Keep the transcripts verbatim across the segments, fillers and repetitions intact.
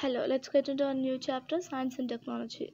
Hello, let's get into a new chapter, Science and Technology.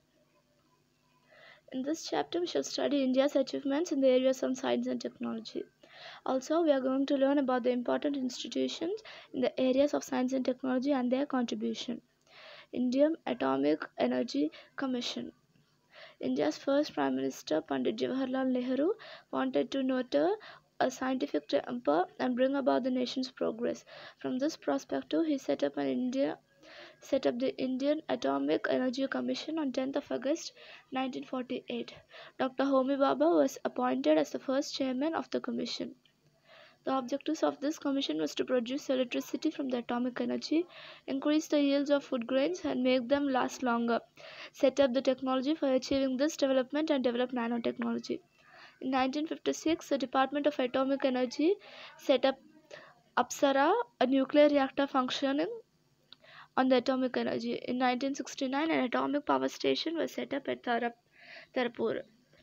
In this chapter, we shall study India's achievements in the areas of science and technology. Also, we are going to learn about the important institutions in the areas of science and technology and their contribution. Indian Atomic Energy Commission. India's first Prime Minister, Pandit Jawaharlal Nehru, wanted to nurture a scientific temper and bring about the nation's progress. From this perspective, he set up an India set up the Indian Atomic Energy Commission on tenth of August nineteen forty-eight. Doctor Homi Bhabha was appointed as the first chairman of the commission. The objectives of this commission was to produce electricity from the atomic energy, increase the yields of food grains and make them last longer, set up the technology for achieving this development and develop nanotechnology. In nineteen fifty-six, the Department of Atomic Energy set up Apsara, a nuclear reactor functioning on the atomic energy. In nineteen sixty-nine, an atomic power station was set up at Tarapur.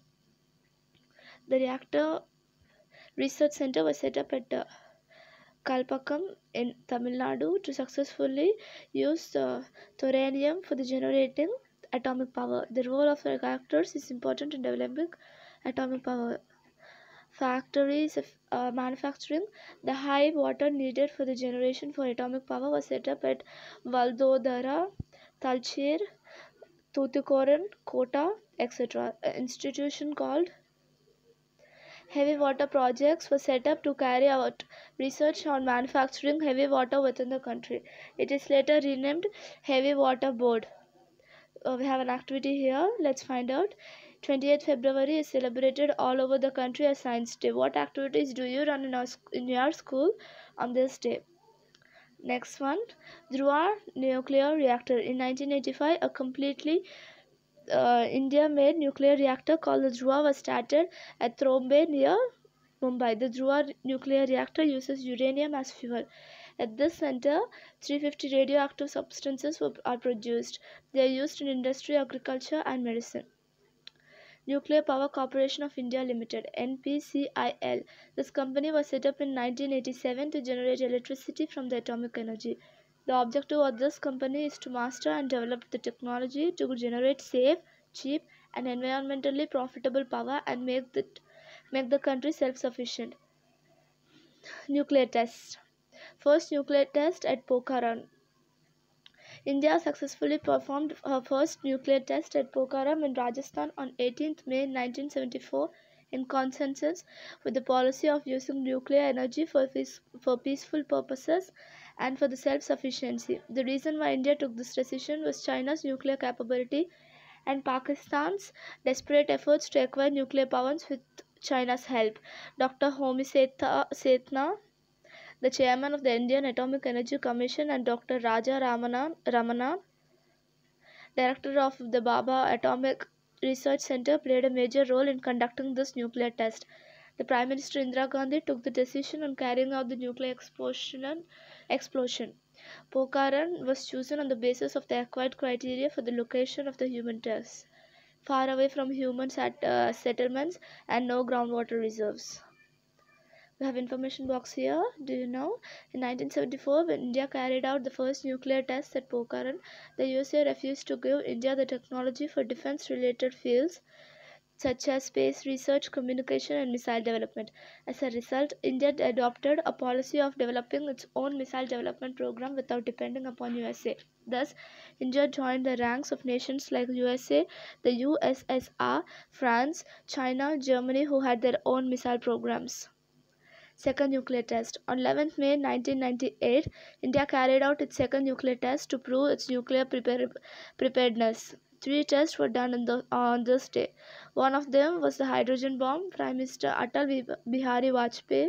The reactor research center was set up at uh, Kalpakkam in Tamil Nadu to successfully use uh, thorium for the generating atomic power. The role of the reactors is important in developing atomic power. Factories of uh, manufacturing the high water needed for the generation for atomic power was set up at Valdodara, Talcher, Tuticorin, Kota, et cetera. An institution called Heavy Water Projects was set up to carry out research on manufacturing heavy water within the country. It is later renamed Heavy Water Board. Uh, we have an activity here. Let's find out. twenty-eighth February is celebrated all over the country as Science Day. What activities do you run in, our, in your school on this day? Next one, Dhruva nuclear reactor. In nineteen eighty-five, a completely uh, India-made nuclear reactor called the Dhruva was started at Trombe near Mumbai. The Dhruva nuclear reactor uses uranium as fuel. At this center, three hundred fifty radioactive substances were, are produced. They are used in industry, agriculture, and medicine. Nuclear Power Corporation of India Limited (N P C I L). This company was set up in nineteen eighty-seven to generate electricity from the atomic energy. The objective of this company is to master and develop the technology to generate safe, cheap, and environmentally profitable power and make the, make the country self-sufficient. Nuclear test. First nuclear test at Pokhran. India successfully performed her first nuclear test at Pokhara in Rajasthan on eighteenth May nineteen seventy-four in consensus with the policy of using nuclear energy for, peace, for peaceful purposes and for the self-sufficiency. The reason why India took this decision was China's nuclear capability and Pakistan's desperate efforts to acquire nuclear powers with China's help. Doctor Homi Setna, the chairman of the Indian Atomic Energy Commission, and Doctor Raja Ramanan, Ramanan, director of the Bhabha Atomic Research Center, played a major role in conducting this nuclear test. The Prime Minister Indira Gandhi took the decision on carrying out the nuclear explosion. explosion. Pokhran was chosen on the basis of the acquired criteria for the location of the human test, far away from human sat- uh, settlements and no groundwater reserves. We have information box here. Do you know? In nineteen seventy-four, when India carried out the first nuclear tests at Pokhran, the U S A refused to give India the technology for defense-related fields such as space research, communication, and missile development. As a result, India adopted a policy of developing its own missile development program without depending upon U S A. Thus, India joined the ranks of nations like U S A, the U S S R, France, China, Germany, who had their own missile programs. Second nuclear test. On eleventh May nineteen ninety-eight, India carried out its second nuclear test to prove its nuclear prepar preparedness. Three tests were done in the, on this day. One of them was the hydrogen bomb. Prime Minister Atal Bihari Vajpayee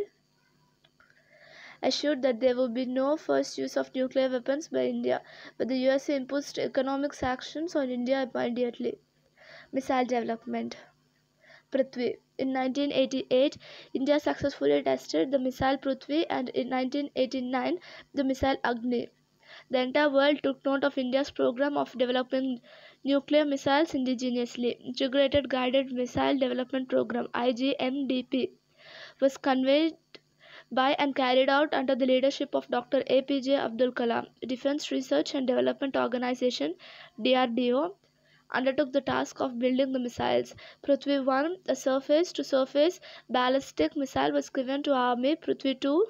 assured that there would be no first use of nuclear weapons by India, but the U S A imposed economic sanctions on India immediately. Missile development. Prithvi. In nineteen eighty-eight, India successfully tested the missile Prithvi, and in nineteen eighty-nine, the missile Agni. The entire world took note of India's program of developing nuclear missiles indigenously. Integrated Guided Missile Development Program (I G M D P) was conveyed by and carried out under the leadership of Doctor A P J Abdul Kalam. Defense Research and Development Organization D R D O undertook the task of building the missiles. Prithvi one, a surface-to-surface ballistic missile, was given to Army. Prithvi two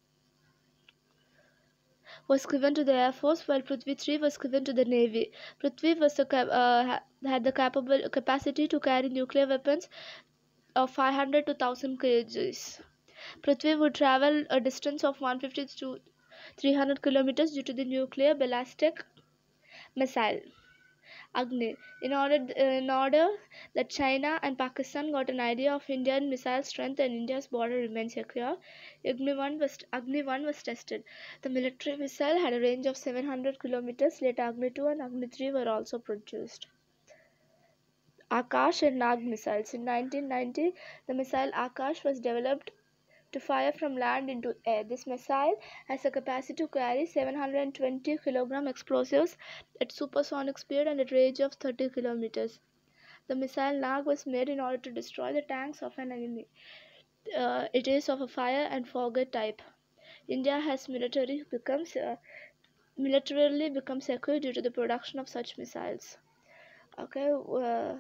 was given to the Air Force, while Prithvi three was given to the Navy. Prithvi was the, uh, had the capable capacity to carry nuclear weapons of five hundred to one thousand kilograms. Prithvi would travel a distance of one hundred fifty to three hundred kilometers due to the nuclear ballistic missile. Agni. In order, in order that China and Pakistan got an idea of Indian missile strength and India's border remained secure, Agni one was, Agni one was tested. The military missile had a range of seven hundred kilometers. Later, Agni two and Agni three were also produced. Akash and Nag missiles. In nineteen ninety, the missile Akash was developed to fire from land into air. This missile has a capacity to carry seven hundred twenty kilogram explosives at supersonic speed and at range of thirty kilometers. The missile Nag was made in order to destroy the tanks of an enemy. Uh, it is of a fire and forget type. India has military becomes uh, militarily become secure due to the production of such missiles. Okay. Uh,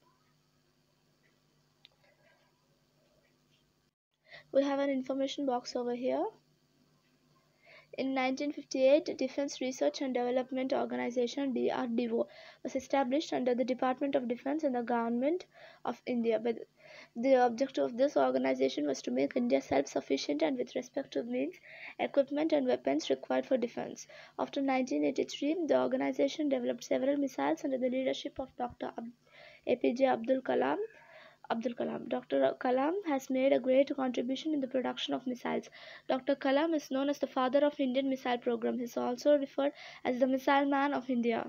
we have an information box over here. In nineteen fifty-eight, Defense Research and Development Organization D R D O was established under the Department of Defense and the Government of India. But the objective of this organization was to make India self-sufficient and with respect to means, equipment and weapons required for defense. After nineteen eighty-three, the organization developed several missiles under the leadership of Doctor A P J Abdul Kalam. Abdul Kalam. Doctor Kalam has made a great contribution in the production of missiles. Doctor Kalam is known as the father of Indian missile program. He is also referred as the missile man of India.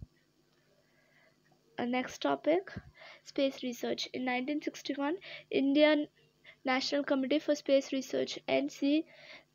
Uh, next topic, space research. In nineteen sixty-one, Indian National Committee for Space Research (N C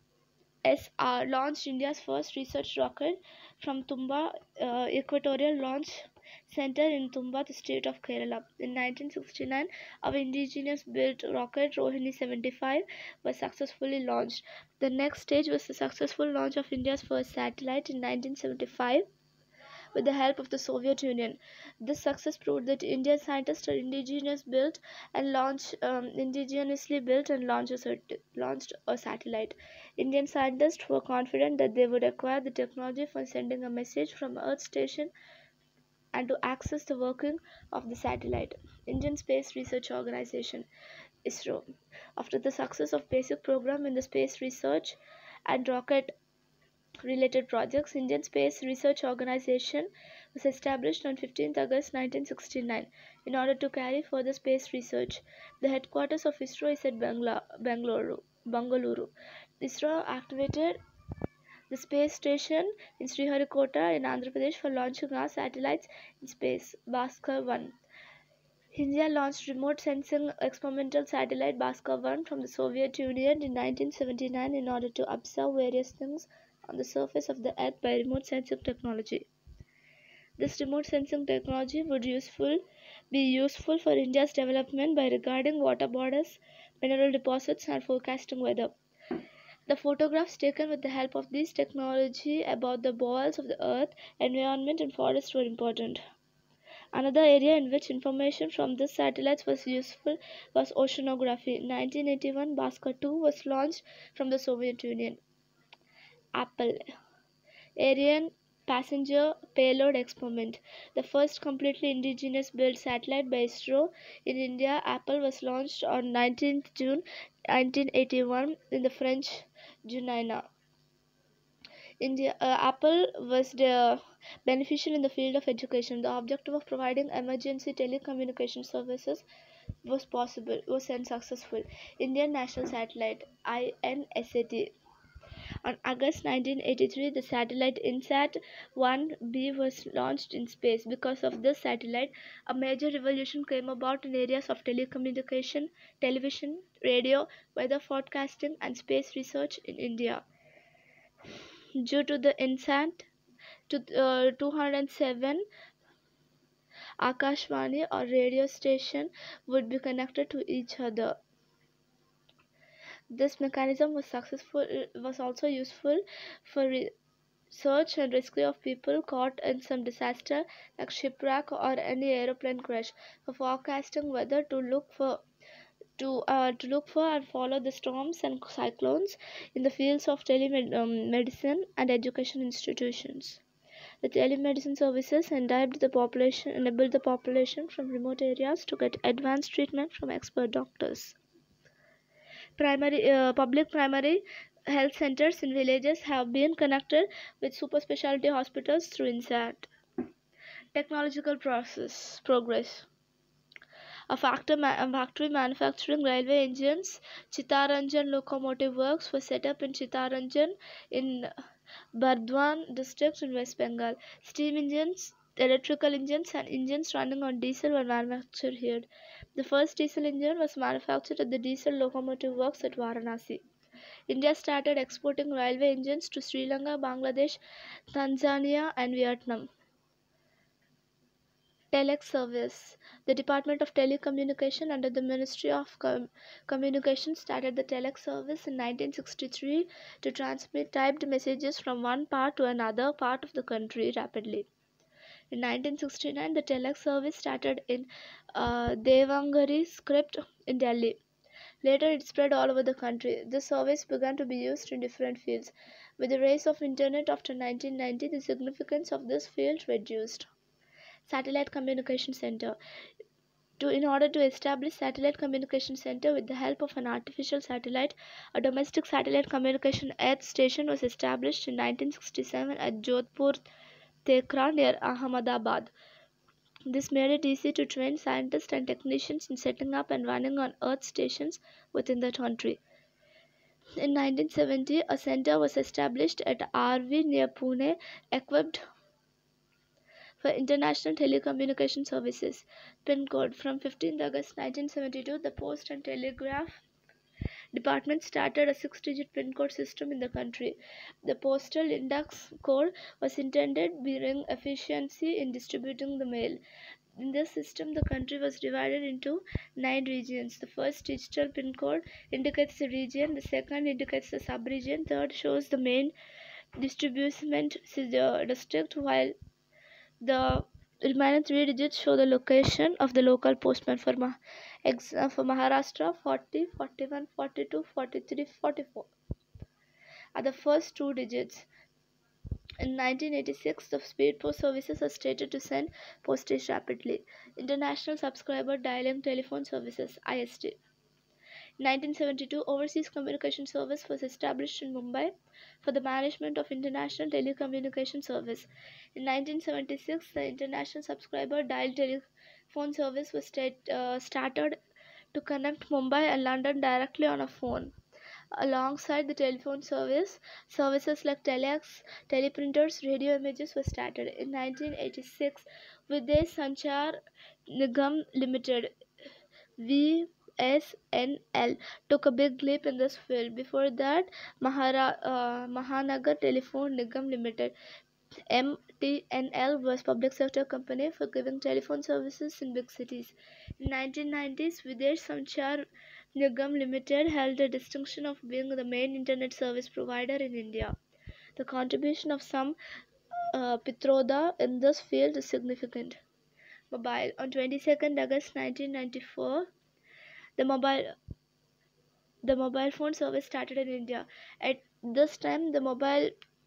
S R) launched India's first research rocket from Tumba uh, Equatorial Launch Center in Tumba, the state of Kerala. In nineteen sixty-nine, our indigenous built rocket Rohini seventy-five was successfully launched. The next stage was the successful launch of India's first satellite in nineteen seventy-five with the help of the Soviet Union. This success proved that Indian scientists are indigenous built and launch um, indigenously built and launched a, launched a satellite. Indian scientists were confident that they would acquire the technology for sending a message from Earth station and to access the working of the satellite. Indian Space Research Organization (ISRO). After the success of basic program in the space research and rocket related projects, Indian Space Research Organization was established on fifteenth August nineteen sixty-nine in order to carry further space research. The headquarters of ISRO is at Bangla, Bangalore. Bangalore. ISRO activated the space station in Sriharikota in Andhra Pradesh for launching our satellites in space. Bhaskar one. India launched remote sensing experimental satellite Bhaskar one from the Soviet Union in nineteen seventy-nine in order to observe various things on the surface of the earth by remote sensing technology. This remote sensing technology would useful, be useful for India's development by regarding water bodies, mineral deposits and forecasting weather. The photographs taken with the help of this technology about the balls of the earth, environment and forests were important. Another area in which information from these satellites was useful was oceanography. In nineteen eighty-one, Bhaskar two was launched from the Soviet Union. Apple Ariane passenger payload experiment. The first completely indigenous built satellite by ISRO in India, Apple, was launched on nineteenth June nineteen eighty-one in the French Guiana. India, uh, Apple was the beneficial in the field of education. The objective of providing emergency telecommunication services was possible, was unsuccessful. Indian National Satellite I N S A T. On August nineteen eighty-three, the satellite INSAT one B was launched in space. Because of this satellite, a major revolution came about in areas of telecommunication, television, radio, weather forecasting, and space research in India. Due to the INSAT, to, uh, two hundred seven Akashvani or radio station would be connected to each other. This mechanism was successful was also useful for research and rescue of people caught in some disaster like shipwreck or any aeroplane crash, for forecasting weather to look for to uh, to look for and follow the storms and cyclones in the fields of telemedicine and education institutions. The telemedicine services enabled the population enabled the population from remote areas to get advanced treatment from expert doctors. Primary uh, public primary health centers in villages have been connected with super specialty hospitals through INSAT. Technological process progress. A factor ma- a factory manufacturing railway engines, Chittaranjan Locomotive Works, was set up in Chittaranjan in Burdwan district in West Bengal. Steam engines, electrical engines, and engines running on diesel were manufactured here. The first diesel engine was manufactured at the Diesel Locomotive Works at Varanasi. India started exporting railway engines to Sri Lanka, Bangladesh, Tanzania, and Vietnam. Telex service. The Department of Telecommunication under the Ministry of Com- Communication started the Telex service in nineteen sixty-three to transmit typed messages from one part to another part of the country rapidly. In nineteen sixty-nine, the Telex service started in uh, Devangari script in Delhi. Later, it spread all over the country. This service began to be used in different fields. With the rise of Internet after nineteen ninety, the significance of this field reduced. Satellite Communication Center. To, in order to establish Satellite Communication Center with the help of an artificial satellite, a domestic satellite communication earth station was established in nineteen sixty-seven at Jodhpur Tekra near Ahmedabad. This made it easy to train scientists and technicians in setting up and running on earth stations within the country. In nineteen seventy, a center was established at R V near Pune, equipped for international telecommunication services. PIN code. From fifteenth August nineteen seventy-two, the Post and Telegraph Department started a six-digit PIN code system in the country. The postal index code was intended to bring efficiency in distributing the mail. In this system, the country was divided into nine regions. The first digital PIN code indicates the region, the second indicates the sub-region, third shows the main distribution district, while the remaining three digits show the location of the local postman. For, Ma- ex- uh, for Maharashtra, forty, forty-one, forty-two, forty-three, forty-four are the first two digits. In nineteen eighty-six, the speed post services are stated to send postage rapidly. International Subscriber Dialing Telephone Services (I S D). In nineteen seventy-two, Overseas Communication Service was established in Mumbai for the management of international telecommunication service. In nineteen seventy-six, the International Subscriber Dial Telephone Service was state, uh, started to connect Mumbai and London directly on a phone. Alongside the telephone service, services like telex, teleprinters, radio images were started. In nineteen eighty-six, Videsh Sanchar Nigam Limited V S N L took a big leap in this field. Before that, Mahara, uh, Mahanagar Telephone Nigam Limited M T N L was public sector company for giving telephone services in big cities. In nineteen nineties, Videsh Sanchar Nigam Limited held the distinction of being the main internet service provider in India. The contribution of some uh, Pitroda in this field is significant. Mobile. On twenty-second August nineteen ninety-four, the mobile the mobile phone service started in India. At this time, the mobile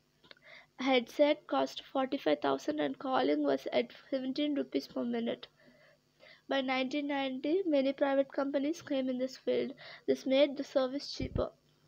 headset cost forty-five thousand and calling was at seventeen rupees per minute. By nineteen ninety, many private companies came in this field. This made the service cheaper.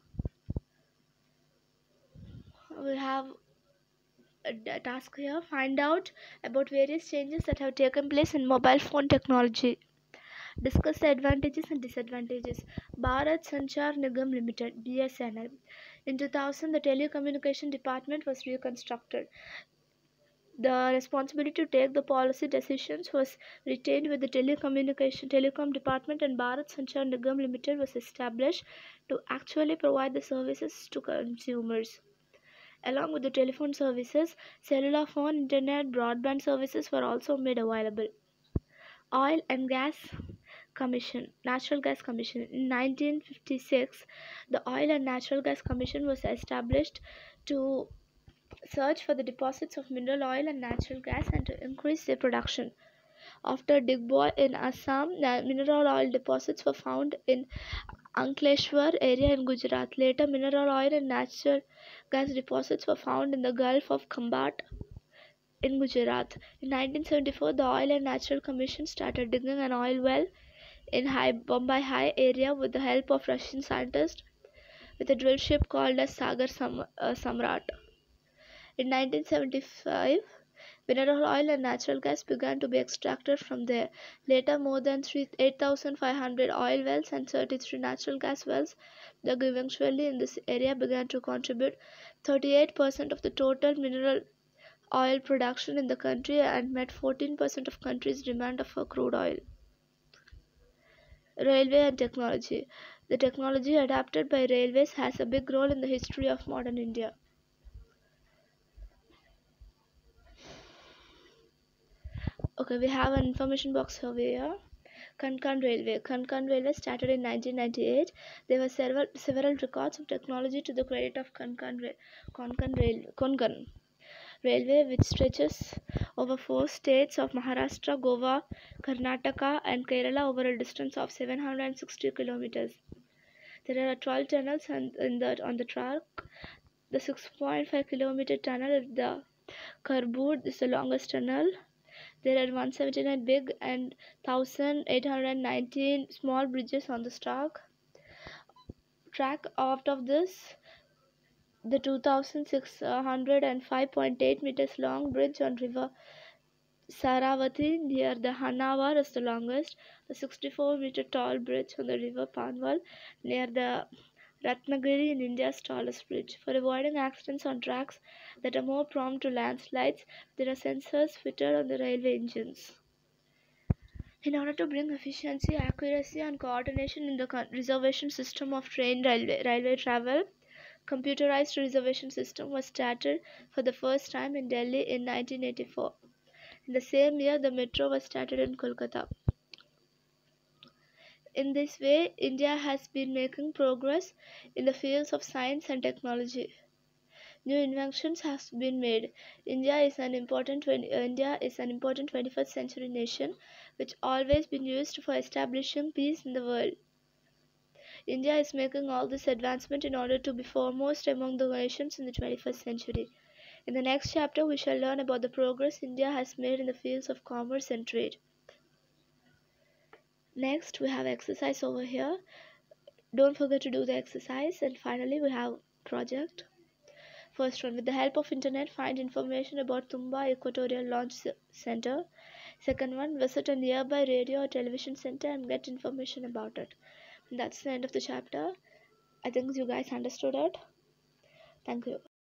We have a task here. Find out about various changes that have taken place in mobile phone technology. Discuss the advantages and disadvantages. Bharat Sanchar Nigam Limited (B S N L). In two thousand, the telecommunication department was reconstructed. The responsibility to take the policy decisions was retained with the telecommunication telecom department, and Bharat Sanchar Nigam Limited was established to actually provide the services to consumers. Along with the telephone services, cellular phone, internet, broadband services were also made available. Oil and gas Commission, Natural Gas Commission. In nineteen fifty-six, the Oil and Natural Gas Commission was established to search for the deposits of mineral oil and natural gas and to increase their production. After Digboi in Assam, mineral oil deposits were found in Ankleshwar area in Gujarat. Later, mineral oil and natural gas deposits were found in the Gulf of Khambat in Gujarat. In nineteen seventy-four, the Oil and Natural Commission started digging an oil well in High Bombay High area with the help of Russian scientists with a drill ship called as Sagar Sam, uh, Samrat. In nineteen seventy-five, mineral oil and natural gas began to be extracted from there. Later, more than eight thousand five hundred oil wells and thirty-three natural gas wells dug eventually in this area began to contribute thirty-eight percent of the total mineral oil production in the country and met fourteen percent of country's demand for crude oil. Railway and technology. The technology adapted by railways has a big role in the history of modern India. Okay, we have an information box over here. Konkan Railway. Konkan Railway started in nineteen ninety-eight. There were several several records of technology to the credit of Konkan Rail, Konkan Rail, Konkan Railway, which stretches over four states of Maharashtra, Goa, Karnataka, and Kerala over a distance of seven hundred sixty kilometers. There are twelve tunnels on, in the, on the track. The six point five kilometer tunnel at the Karbud is the longest tunnel. There are one hundred seventy-nine big and one thousand eight hundred nineteen small bridges on the track. Track out of this, the two thousand six hundred five point eight meters long bridge on river Saravati near the Hanavar is the longest. The sixty-four meter tall bridge on the river Panval near the Ratnagiri in India's tallest bridge. For avoiding accidents on tracks that are more prone to landslides, there are sensors fitted on the railway engines. In order to bring efficiency, accuracy, and coordination in the reservation system of train railway, railway travel, computerized reservation system was started for the first time in Delhi in nineteen eighty-four. In the same year, the metro was started in Kolkata. In this way, India has been making progress in the fields of science and technology. New inventions have been made. India is an important India is an important twenty-first century nation which always been used for establishing peace in the world. India is making all this advancement in order to be foremost among the nations in the twenty-first century. In the next chapter, we shall learn about the progress India has made in the fields of commerce and trade. Next, we have exercise over here. Don't forget to do the exercise. And finally, we have project. First one, with the help of internet, find information about Tumba Equatorial Launch Center. Second one, visit a nearby radio or television center and get information about it. And that's the end of the chapter. I think you guys understood it. Thank you.